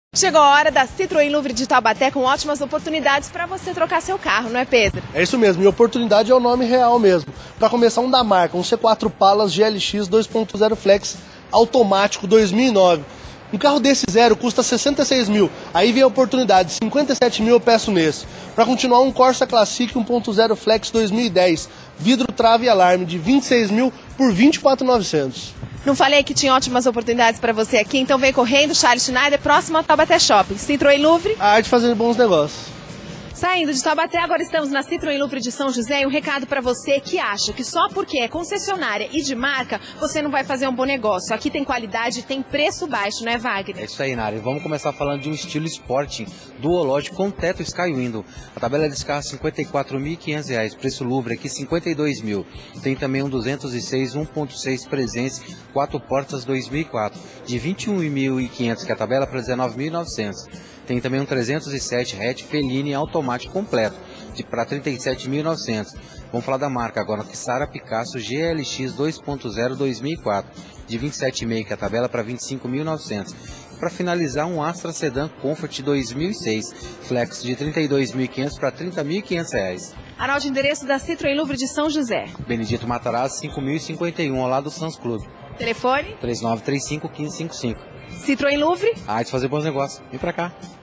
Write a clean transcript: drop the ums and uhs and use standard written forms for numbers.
Chegou a hora da Citroën Louvre de Taubaté com ótimas oportunidades para você trocar seu carro, não é, Pedro? É isso mesmo, e oportunidade é o nome real mesmo. Para começar, um da marca, um C4 Pallas GLX 2.0 Flex automático 2009. Um carro desse zero custa 66 mil, aí vem a oportunidade, 57 mil eu peço nesse. Para continuar, um Corsa Classic 1.0 Flex 2010, vidro, trave e alarme de 26 mil por 24.900. Não falei que tinha ótimas oportunidades para você aqui, então vem correndo, Charles Schneider, próximo ao Taubaté Shopping. Citroën Louvre. A arte de fazer bons negócios. Saindo de Taubaté, agora estamos na Citroën Louvre de São José e um recado para você que acha que só porque é concessionária e de marca, você não vai fazer um bom negócio. Aqui tem qualidade e tem preço baixo, não é, Wagner? É isso aí, Nari. Vamos começar falando de um estilo Sporting duológico com teto Sky Window. A tabela desse carro é R$ 54.500, preço Louvre aqui R$ 52 mil. Tem também um 206 1.6 Presence, 4 portas 2004, de R$ 21.500 que é a tabela para R$ 19.900. Tem também um 307 hatch Fellini automático completo, para R$ 37.900. Vamos falar da marca agora, Xara Picasso GLX 2.0 2004, de 27,5 que é a tabela para R$ 25.900. Para finalizar, um Astra Sedan Comfort 2006, Flex de R$ 32.500 para R$ 30.500. Arnaldo, endereço da Citroën Louvre de São José. Benedito Matarazzo 5.051, ao lado do Sans Club. Telefone? 3935 1555. Citroën Louvre. Ah, de fazer bons negócios. Vem pra cá.